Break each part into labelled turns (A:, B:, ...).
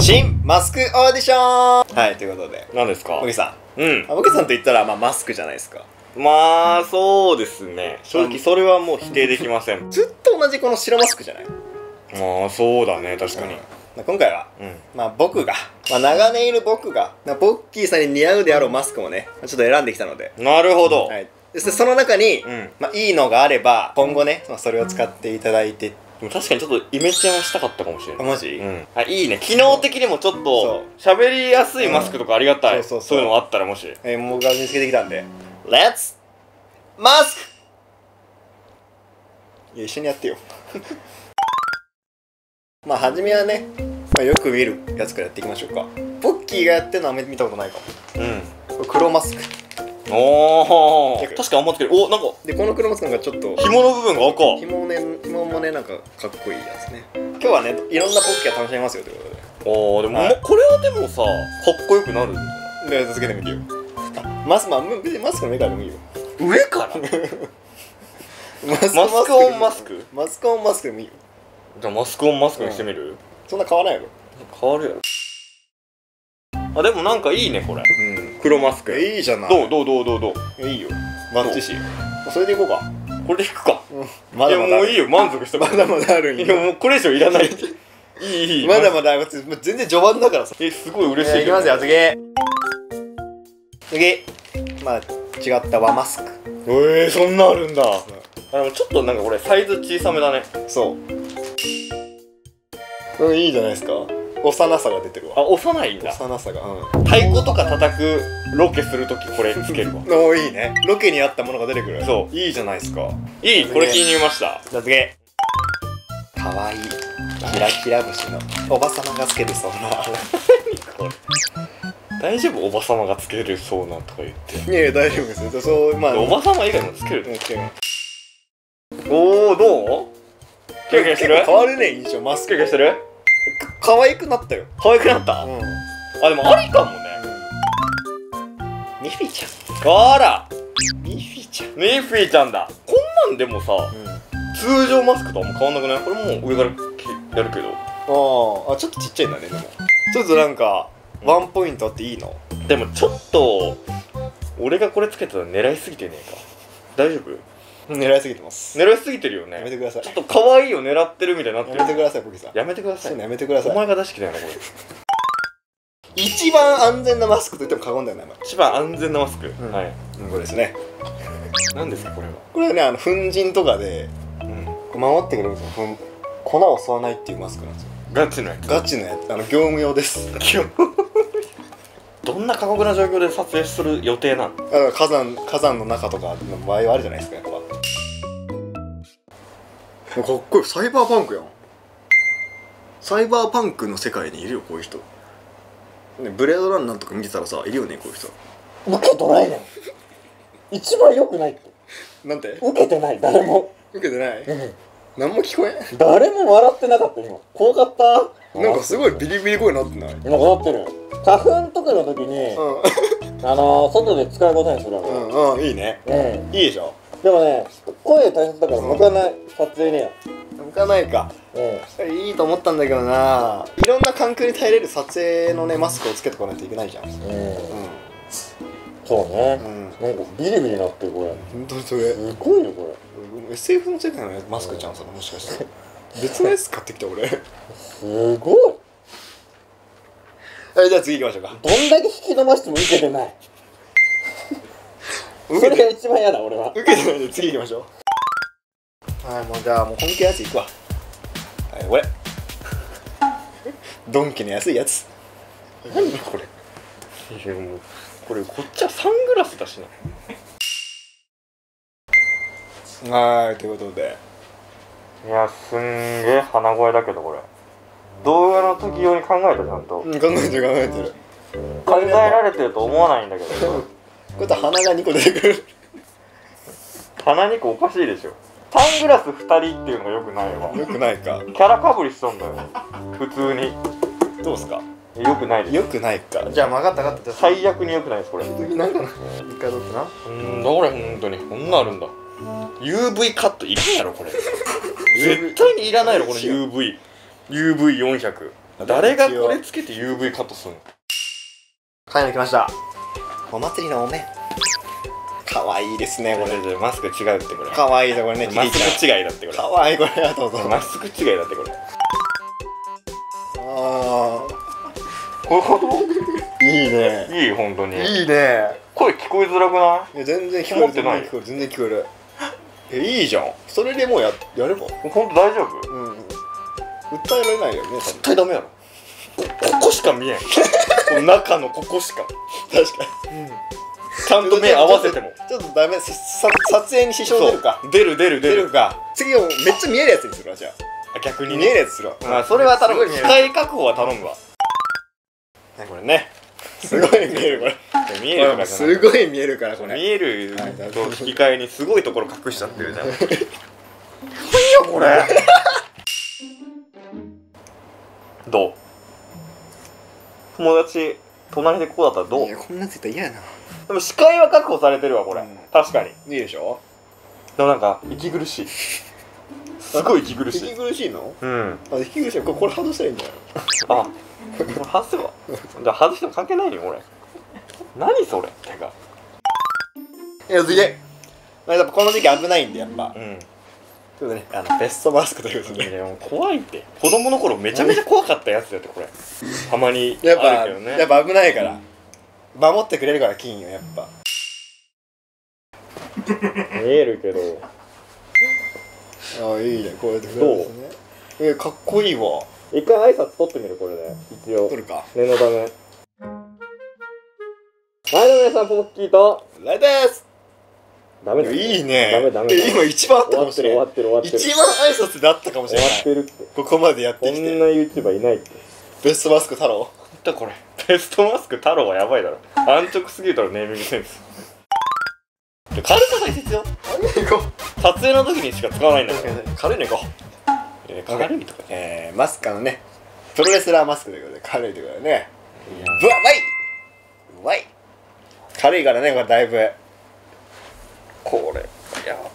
A: 新マスクオーディション。はい、ということで
B: 何ですか？
A: ボケさん、
B: うん。
A: ボケさんと言ったらまあマスクじゃないですか。
B: まあそうですね、正直それはもう否定できません。
A: ずっと同じこの白マスクじゃない。
B: まあそうだね、確かに。
A: 今回は、
B: うん。
A: まあ僕が、長年いる僕がボッキーさんに似合うであろうマスクをねちょっと選んできたので、
B: なるほど。
A: はい、でその中に、
B: うん
A: いいのがあれば今後ねそれを使っていただいて。
B: でも確かにちょっとイメチェンはしたかったかもしれない。
A: マジ、
B: うん。あ、いいね。機能的にもちょっ
A: そ
B: と
A: う
B: 喋りやすいマスクとかありがたい。
A: そう
B: そういうのあったらもし。
A: 僕が見つけてきたんで、レッツマスク。いや一緒にやってよ。まあ初めはね、よく見るやつからやっていきましょうか。ポッキーがやってるのは見たことないかも。
B: うん。
A: 黒マスク
B: おお。確かにあんまつける。お、なんか
A: で、この黒マスクなんかちょっと
B: 紐の部分が赤。
A: 紐もねなんかかっこいいやつね。今日はねいろんなポッキーが楽しめますよということで。
B: ああ、でも、
A: はい
B: これはでもさ、かっこよくなるんじゃない？
A: で続けてみてよ。別にマスクの上からでもいいよ。
B: 上から
A: マス
B: マスクオンマスク？
A: マスクオンマスクでもいいよ。
B: じゃあマスクオンマスクにしてみる？
A: そんな変わらないよ。
B: 変わるやろ。あ、でもなんかいいねこれ。
A: うん
B: 黒マスク。
A: いいじゃない。
B: どう
A: いいよ。バッチシ。それでいこうか。
B: これでいくか。
A: まだまだ。
B: いやもういいよ、満足して
A: まだまだあるんよ。
B: いやもうこれ以上いらない。いい。
A: まだまだ全然序盤だからさ。
B: すごい嬉しい。
A: いきますよ、次。違った和マスク。
B: そんなあるんだ。でもちょっとなんかこれサイズ小さめだね。
A: そう。いいじゃないですか。幼さが出てるわ。
B: あ、幼いんだ。
A: 幼さが。
B: 太鼓とか叩くロケするときこれつけるわ。
A: いいね。ロケに合ったものが出てくる。
B: そう。
A: いいじゃないですか。
B: いい、これ気に入りました。
A: じゃあ次。かわいいキラキラ節のおばさまがつけるそうな。
B: これ大丈夫？おばさまがつけるそうなとか言って。
A: いやいや大丈夫ですよ。そう
B: おばさま以外もつける。
A: つける。
B: おお、どう？キラキラしてる？
A: 変わるね印象。マスク
B: キラキラしてる？
A: 可愛くなったよ。
B: 可愛くなった？あ、でもありかもね。
A: ミッフィーちゃん。
B: あら、
A: ミッフィーちゃん。
B: ミッフィーちゃんだ。こんなんでもさ、通常マスクとあんま変わんなくない？これもう上からやるけど。
A: ちょっとちっちゃいんだね。でもちょっとなんかワンポイントあっていいの。
B: でもちょっと俺がこれつけたら狙いすぎてねえか。大丈夫？
A: 狙いすぎてます。
B: 狙いすぎてるよね。
A: やめてください。
B: ちょっと可愛いを狙ってるみたいになってる。
A: やめてください、ポキさん。
B: やめてください。
A: やめてください。
B: お前が出しきだよなこれ。
A: 一番安全なマスクと言っても過言だよね。
B: 一番安全なマスク。はい。
A: これですね。
B: 何ですかこれは？
A: これはね粉塵とかで守ってくれるんですよ。粉を吸わないっていうマスクなんですよ。
B: ガチのやつ。
A: ガチのやつ。業務用です。
B: どんな過酷な状況で撮影する予定なの？
A: 火山の中とかの場合はあるじゃないですか、やっぱ。かっこいい。サイバーパンクやん。サイバーパンクの世界にいるよこういう人ね。ブレードランナーとか見てたらさいるよねこういう人。
C: 受け取ないねん。一番良くないって。
A: なんて
C: 受けてない、誰も。
A: 受けてない。何も聞こえん。
C: 誰も笑ってなかった今。怖かった。
A: なんかすごいビリビリ声になってない？
C: 今こうなってる。花粉とかの時に、外で使うことにするわけ。
A: いいね。
C: うん。
A: いいでしょ。
C: でもね、声大切だから向かない、撮影には。
A: 向かないか。いいと思ったんだけどな。いろんな環境に耐えれる撮影のねマスクをつけてこないといけないじゃん。
C: そうね。なんかビリビリなってるこれ。
A: 本当にそれ。
C: すごいねこ
A: れ。SF の世界のマスクちゃんそれもしかして。別のやつ買ってきた俺。
C: すごい。
A: じゃあ次行きましょうか。
C: どんだけ引き伸ばしても受けてない。それが一番嫌だ俺は。
A: 受けてないんで次行きましょう。はい、もうじゃあもう本気のやついくわ。はい、これ。ドンキの安いやつ。
B: 何これ？いやもうこれこっちはサングラスだしな。
A: はい、ということで。
B: いや、すんげえ鼻声だけどこれ。動画の時用に考えたちゃんと。
A: 考えてる。
B: 考えられてると思わないんだけど。
A: こうやって鼻が2個出てくる。
B: 鼻2個おかしいでしょ。サングラス2人っていうのがよくないわ。
A: よくないか。
B: キャラかぶりしとんだよ普通に。
A: どうすか？
B: よくないです。
A: よくないか。じゃあ分かった分かった。
B: 最悪によくないですこれ。
A: 次なんかな。一回どっちな。
B: だこれ本当にこんなあるんだ。UV カットいらんやろこれ。絶対にいらないやろこの UV400。 誰がこれつけて UV カットするの？
A: 買いに来ました。お祭りのお面。かわいいですねこれ。
B: マスク違うってこれ。
A: かわいいぞこれね。
B: マスク違いだってこれ。
A: かわいいこれ。あと
B: マスク違いだってこれ。
A: あ
B: こういうこと？
A: あいいね。
B: いい本当に。
A: いいね。
B: 声聞こえづらくない？
A: いや全然聞こえる。全然聞こえる。全然聞こえる。いいじゃん。それでもうやれば。
B: 本当大丈夫？
A: うん。訴えられないよね。
B: 絶対ダメやろ。ここしか見えん。この中のここしか。
A: 確かに。
B: ちゃんと目合わせても。
A: ちょっとダメ。撮影に支障出るか。
B: 出る
A: か。次をめっちゃ見えるやつにするわじゃ
B: あ、逆
A: あ。
B: に
A: 見えるやつするわ。
B: まあそれは頼む。視
A: すごい見える。
B: 界確保は頼むわ。
A: これね。すごい見えるこれ。
B: 見えるから
A: すごい見えるからこれ。
B: 見えると引き換えにすごいところ隠しちゃってるじゃん。いいよこれ。どう？友達隣でこうだったらどう？
A: いやこんなついたら嫌やな。
B: でも視界は確保されてるわこれ。確かに。
A: いいでしょ。
B: でもなんか息苦しい。すごい息苦しい。
A: 息苦しいの？
B: うん。
A: あ、息苦しい。これ外したらいいんじゃない？
B: あ、これ外せば。じゃあ外しても関係ないよ俺。何それてか。
A: いやすげえ。まあやっぱこの時期危ないんでやっぱ。
B: うん。
A: ということでね、ベストマスクということで。
B: いやもう怖いって子供の頃めちゃめちゃ怖かったやつだってこれたまに
A: やっぱ
B: あるけどね。
A: やっぱ危ないから守ってくれるから金よやっぱ。
B: 見えるけど
A: ああいいねこうやって
B: どう？
A: かっこいいわ。
B: 一回挨拶取ってみるこれで一応
A: 撮るか。
B: 念のため。はいどうも皆さんポッキーと
A: ライです。
B: ダメだ
A: いいね。
B: ダメ
A: 今一番あったかもしれない。
B: 終わってる
A: 一番挨拶であったかもし
B: 終わ
A: れない。
B: ってるって
A: ここまでやっ
B: こんな
A: てきて。
B: YouTuber いないって。
A: ベストマスク太郎。
B: だこれベストマスク太郎はやばいだろ。安直すぎるだろネーミングセンス。軽さ大切よ。撮影の時にしか使わないんだから。
A: 軽いのいこう。
B: 軽いとか
A: マスカのねプロレスラーマスクということで軽いということでね。うわうまい軽いからねこれだいぶ。
B: これやばい。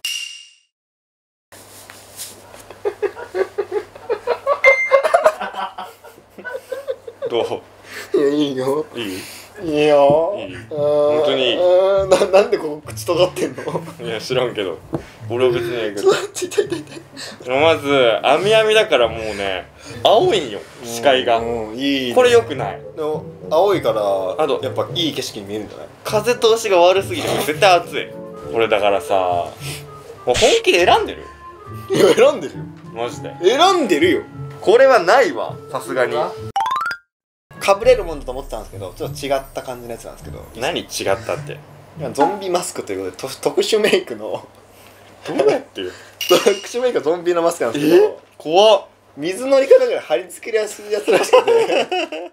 B: どう？
A: いやいいよ
B: いい？
A: いいよ。
B: いい？本当にいい？
A: なんでここ口とがってんの？
B: いや知らんけど俺は別にいいけど。
A: 痛い痛い痛い痛い。
B: まず網網だからもうね青いんよ視界が。
A: いいね。
B: これ良くない。
A: でも青いから
B: あと
A: やっぱいい景色に見えるんじゃない？
B: 風通しが悪すぎて絶対暑い。これだからさもう本気で選んでる？
A: いや選んでるよ。
B: マジで
A: 選んでるよ。
B: これはないわさすがに。
A: かぶれるもんだと思ってたんですけどちょっと違った感じのやつなんですけど。
B: 何違ったって？
A: ゾンビマスクということで特殊メイクの
B: どうやってる？
A: 特殊メイクはゾンビのマスクなんですけど
B: 怖っ。
A: 水のりかなんか貼り付けるやつらしくて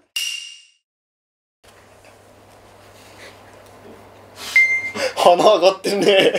A: 鼻上がってるね。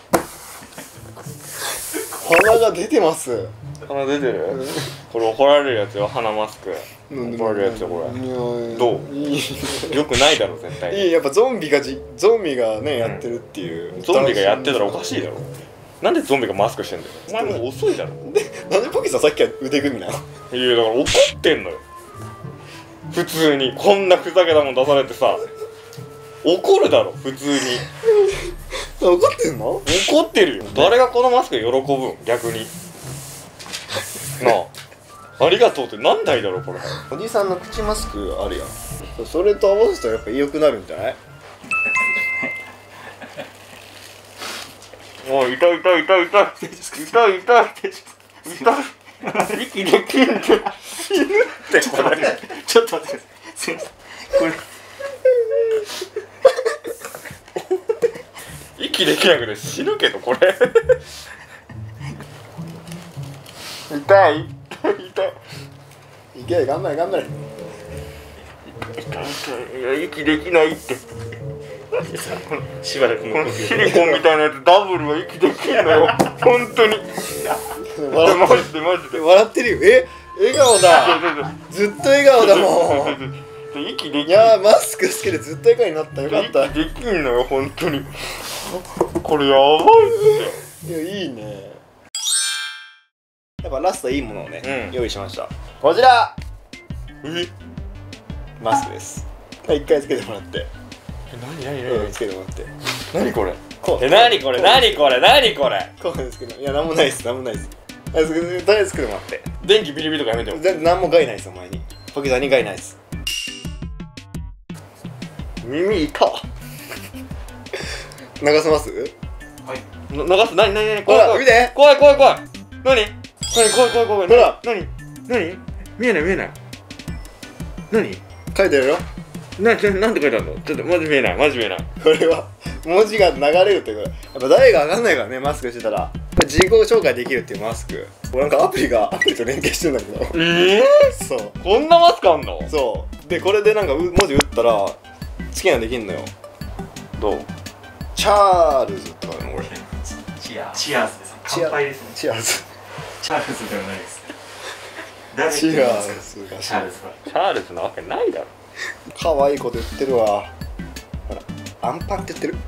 A: 鼻が出てます。
B: 鼻出てる？これ怒られるやつよ鼻マスク。怒られるやつよこれ。どう？
A: いい
B: よくないだろ絶対に。
A: やっぱゾンビがねやってるっていう。
B: ゾンビがやってたらおかしいだろ。なんでゾンビがマスクしてんだよ。お前もう遅いだろ。
A: なんでポキさんさっきは腕組みなの？
B: いやだから怒ってんのよ。普通にこんなふざけたもん出されてさ怒るだろ普通に。
A: 怒ってんの？
B: 怒ってるよ。誰がこのマスク喜ぶん逆に。なあありがとうってなんないだろこれ。
A: おじさんの口マスクあるやん。それと合わせたらやっぱ良くなるんじゃない？
B: もう痛い痛い痛い痛い痛い痛い痛い息できんで死ぬってこれ。
C: ちょっと待ってすいませんこれ
B: 息できなくて死ぬけどこれ痛い痛い痛い
A: いけ頑張れ頑張れ。
B: 痛い痛い。いや息できないって
C: しばらく
B: このシリコンみたいなやつダブルは息できんのよ本当に。マジでマジで
A: 笑ってるよ。笑顔だ。ずっと笑顔だもん。
B: 息できん。
A: いやマスクつけてずっと笑顔になった。よかった。
B: 息できんのよ本当に。これやばいって。
A: いやいいね。やっぱラストいいものをね、
B: うん
A: 用意しました。こちらマスクです。一回つけてもらって。
B: 何
A: つけてもらって。
B: 何これ
A: こう。
B: 何これ
A: こうですけど、いや、なんもないです。とりあえずつけてもらって。
B: 電気ビリビリとかやめてよ。
A: なんも害ないです、お前に。ポキさんに害ないです。耳痛っ。流せます？
B: はい。流す。何
A: ほら、見て。
B: 怖い。何？怖い。
A: ほら。
B: 何？見えない。何？
A: 書いてるよ。
B: なんて書いてあるの？ちょっとマジ見えない。
A: これは文字が流れるってこと。やっぱ誰がわかんないからね、マスクしてたら。自己紹介できるっていうマスク。なんかアプリと連携してるんだけど。そう。
B: こんなマスクあんの？
A: そう。で、これでなんか文字打ったら好きなのできんのよ。
B: どう？
A: チャールズとかの俺。
D: チアーズです。乾杯ですね。
A: チャールズ。
D: チャールズではないです。
A: チャールズ
B: なわけないだろ。
A: 可愛いこと言ってるわ。ほら、アンパンって言ってる。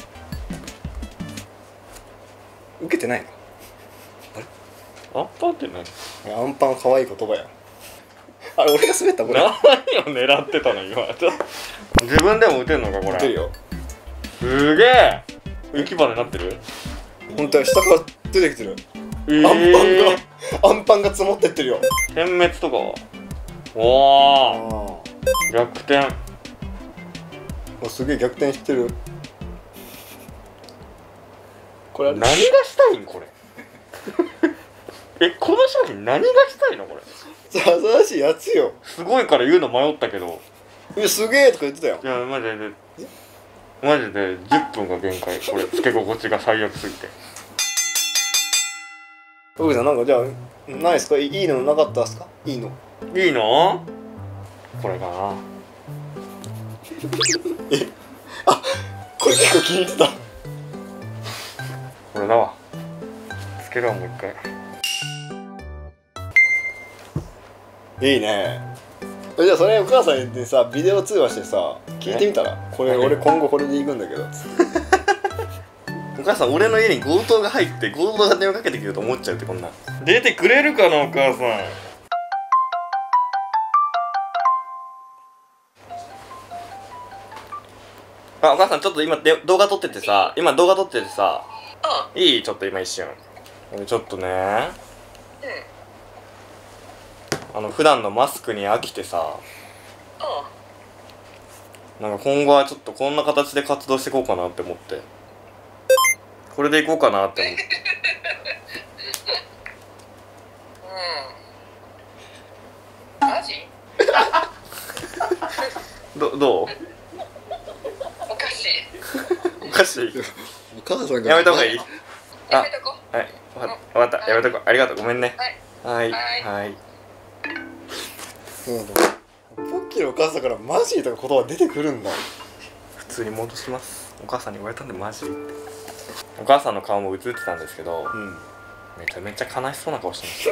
A: 受けてないの？
B: アンパンって何？
A: アンパン可愛い言葉や。あれ俺が滑ったこれ。
B: 何を狙ってたの今。自分でも打てんのかこれ。
A: 打てるよ。
B: すげえ。浮き羽になってる？
A: 本当は下から出てきてる。アンパンが積もってってるよ。
B: 点滅とかは？おー、逆転。
A: すげえ逆転してる。これ
B: 何がしたいんこれ。この商品何がしたいのこれ。
A: 新しいやつよ。
B: すごいから言うの迷ったけど。
A: すげえとか言ってたよ。
B: いやマジで10分が限界。これつけ心地が最悪すぎて。
A: 奥さんなんかじゃあないですか？いいのなかったですか？いいの
B: これかな。
A: これ結構気に入ってた。
B: これだわ。つけるわもう一回。
A: いいね。じゃあそれお母さんにさビデオ通話してさ聞いてみたら、これ俺今後これで行くんだけど。
B: お母さん俺の家に強盗が入って強盗が電話かけてくると思っちゃうって。こんな出てくれるかなお母さん。お母さんちょっと今動画撮っててさいい？ちょっと今一瞬俺ちょっとね普段のマスクに飽きてさ、なんか今後はちょっとこんな形で活動していこうかなって思って、これでいこうかなって思って。
E: マジ？
B: どう？
E: おかしい。
B: おかしい。
A: お母さんが
B: やめた方がいい？
E: やめとこ。
B: はい、わかった。やめとこう。ありがとう。ごめんね。はい。
A: ポッキーのお母さんからマジとか言葉出てくるんだ。
B: 普通に戻します。お母さんに言われたんでマジって。お母さんの顔も映ってたんですけど、めちゃめちゃ悲しそうな顔してました。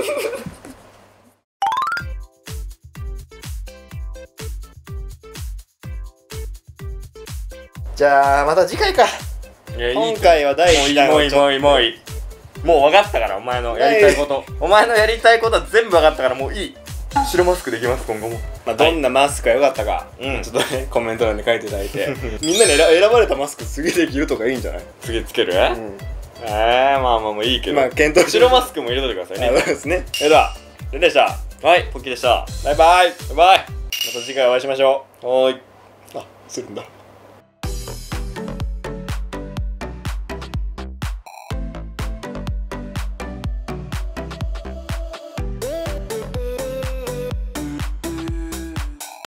A: じゃあまた次回か。今回は第1弾。
B: もういい。もう分かったから、お前のやりたいこと。お前のやりたいことは全部分かったからもういい。白マスクできます今後も。
A: どんなマスクが良かったか、ちょっとねコメント欄に書いていただいて、みんなに選ばれたマスク次できるとかいいんじゃない？
B: 次つける？まあいいけど、
A: 検討して
B: 白マスクも入れといてくださいね。
A: そうですね。ではレンでした。
B: はい、ポッキーでした。
A: バイバイ。
B: バイバイ。
A: また次回お会いしましょう。
B: はーい。
A: するんだ。